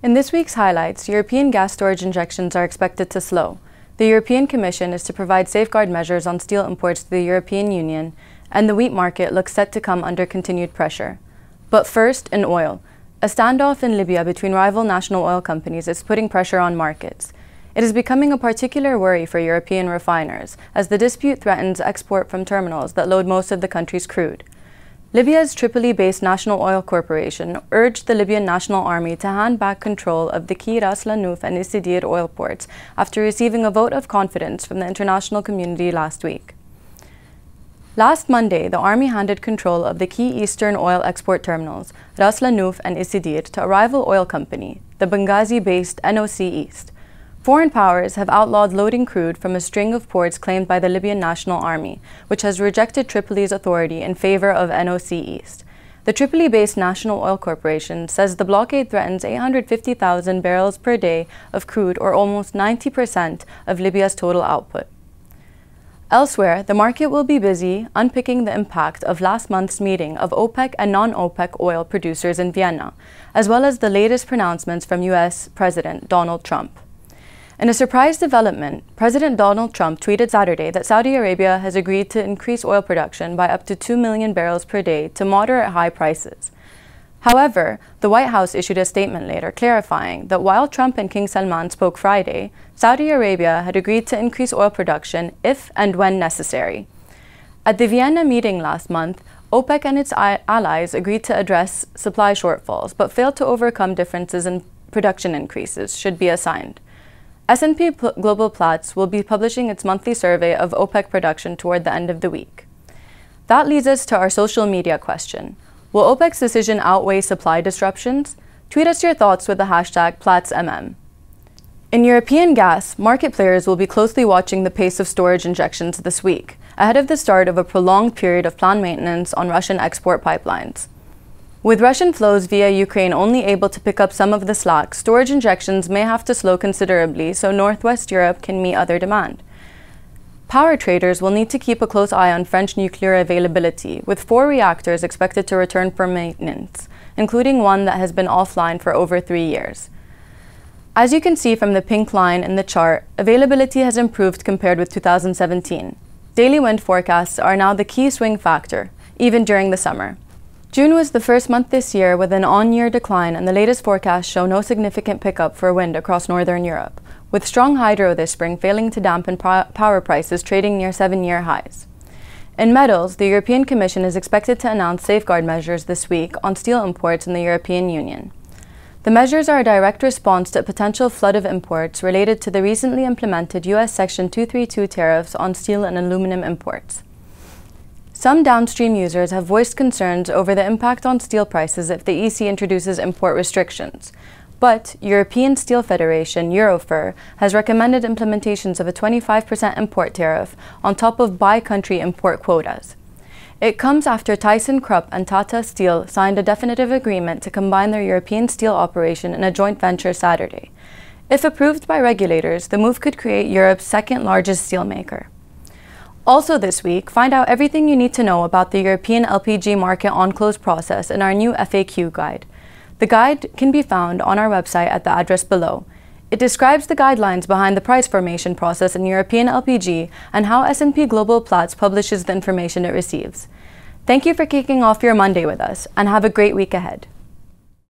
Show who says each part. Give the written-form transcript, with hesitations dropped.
Speaker 1: In this week's highlights, European gas storage injections are expected to slow. The European Commission is to provide safeguard measures on steel imports to the European Union, and the wheat market looks set to come under continued pressure. But first, in oil. A standoff in Libya between rival national oil companies is putting pressure on markets. It is becoming a particular worry for European refiners, as the dispute threatens export from terminals that load most of the country's crude. Libya's Tripoli-based National Oil Corporation urged the Libyan National Army to hand back control of the key Ras Lanuf and Isidir oil ports after receiving a vote of confidence from the international community last week. Last Monday, the army handed control of the key eastern oil export terminals, Ras Lanuf and Isidir, to a rival oil company, the Benghazi-based NOC East. Foreign powers have outlawed loading crude from a string of ports claimed by the Libyan National Army, which has rejected Tripoli's authority in favor of NOC East. The Tripoli-based National Oil Corporation says the blockade threatens 850,000 barrels per day of crude, or almost 90% of Libya's total output. Elsewhere, the market will be busy unpicking the impact of last month's meeting of OPEC and non-OPEC oil producers in Vienna, as well as the latest pronouncements from U.S. President Donald Trump. In a surprise development, President Donald Trump tweeted Saturday that Saudi Arabia has agreed to increase oil production by up to 2 million barrels per day to moderate high prices. However, the White House issued a statement later clarifying that while Trump and King Sleiman spoke Friday, Saudi Arabia had agreed to increase oil production if and when necessary. At the Vienna meeting last month, OPEC and its allies agreed to address supply shortfalls, but failed to overcome differences in production increases should be assigned. S&P Global Platts will be publishing its monthly survey of OPEC production toward the end of the week. That leads us to our social media question. Will OPEC's decision outweigh supply disruptions? Tweet us your thoughts with the hashtag PlattsMM. In European gas, market players will be closely watching the pace of storage injections this week, ahead of the start of a prolonged period of planned maintenance on Russian export pipelines. With Russian flows via Ukraine only able to pick up some of the slack, storage injections may have to slow considerably so Northwest Europe can meet other demand. Power traders will need to keep a close eye on French nuclear availability, with 4 reactors expected to return for maintenance, including one that has been offline for over 3 years. As you can see from the pink line in the chart, availability has improved compared with 2017. Daily wind forecasts are now the key swing factor, even during the summer. June was the first month this year with an on-year decline, and the latest forecasts show no significant pickup for wind across northern Europe, with strong hydro this spring failing to dampen power prices trading near 7-year highs. In metals, the European Commission is expected to announce safeguard measures this week on steel imports in the European Union. The measures are a direct response to a potential flood of imports related to the recently implemented U.S. Section 232 tariffs on steel and aluminum imports. Some downstream users have voiced concerns over the impact on steel prices if the EC introduces import restrictions. But European Steel Federation, Eurofer, has recommended implementations of a 25% import tariff on top of by-country import quotas. It comes after ThyssenKrupp and Tata Steel signed a definitive agreement to combine their European steel operation in a joint venture Saturday. If approved by regulators, the move could create Europe's second-largest steelmaker. Also this week, find out everything you need to know about the European LPG market on-close process in our new FAQ guide. The guide can be found on our website at the address below. It describes the guidelines behind the price formation process in European LPG and how S&P Global Platts publishes the information it receives. Thank you for kicking off your Monday with us, and have a great week ahead.